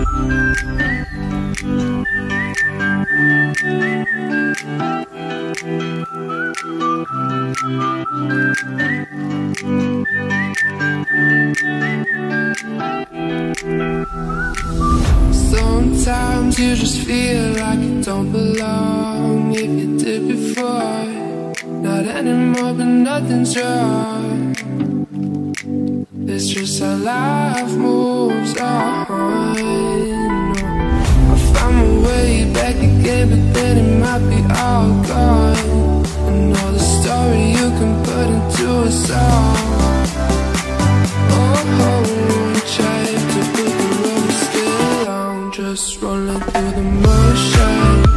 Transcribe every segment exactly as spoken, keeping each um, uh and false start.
Sometimes you just feel like you don't belong. If you did before, not anymore, but nothing's wrong. It's just how life moves on. I found my way back again, but then it might be all gone. I know the story you can put into a song. Oh, oh, try to put the road still on, just rolling through the motions.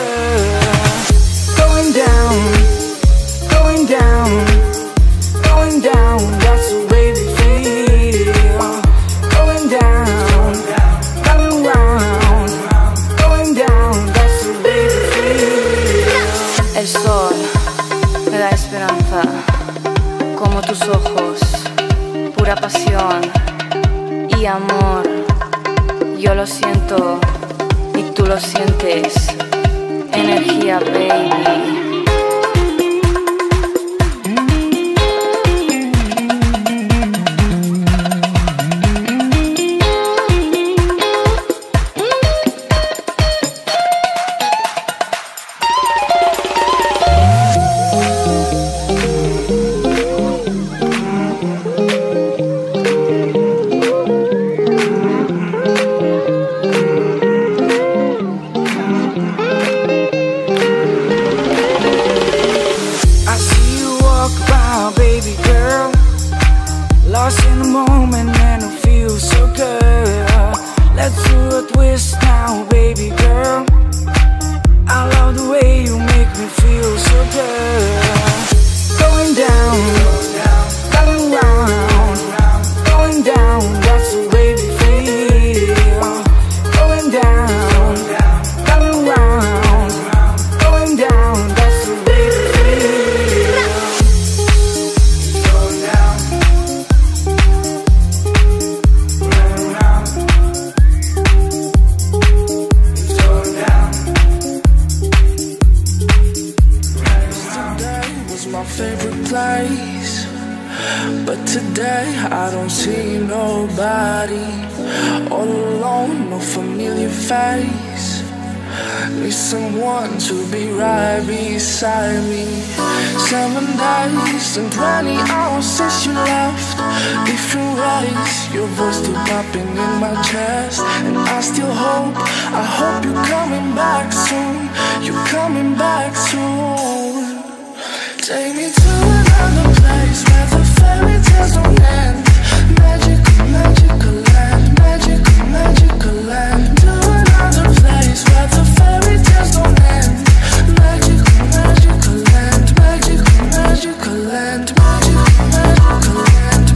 Going down, going down, going down, that's the way we feel. Going down, coming round, going down, that's the way we feel. El sol me da esperanza, como tus ojos, pura pasión y amor. Yo lo siento y tú lo sientes, energía, baby. Lost in the moment and it feels so good. Let's do a twist now, baby girl. I love the way you make me feel so good. Going down, coming round, going down, that's the way we feel. Going down, coming round, going down, that's the way we feel. Going down. My favorite place, but today I don't see nobody. All alone, no familiar face. Need someone to be right beside me. Seven days and twenty hours since you left. Different ways, your voice still popping in my chest. And I still hope, I hope you're coming back soon. You're coming back soon. Take me to another place where the fairy tales don't end. Magical, magical land, magical, magical land. To another place where the fairy tales don't end. Magical, magical land, magical, magical land, magical, magical land.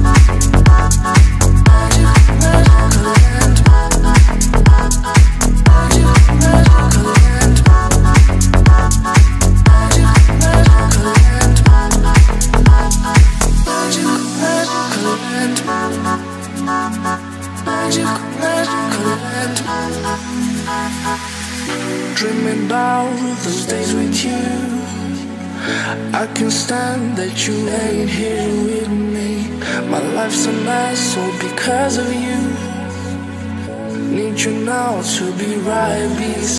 Magical, magical land. Magical, magical land. Dreaming about those days with you. I can't stand that you ain't here with me. My life's a mess all because of you. Need you now to be right beside